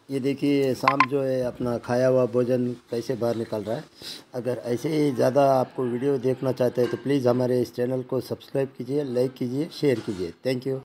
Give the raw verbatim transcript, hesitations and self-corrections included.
ये देखिए सांप जो है अपना खाया हुआ भोजन कैसे बाहर निकल रहा है। अगर ऐसे ही ज़्यादा आपको वीडियो देखना चाहते हैं तो प्लीज़ हमारे इस चैनल को सब्सक्राइब कीजिए, लाइक कीजिए, शेयर कीजिए। Thank you.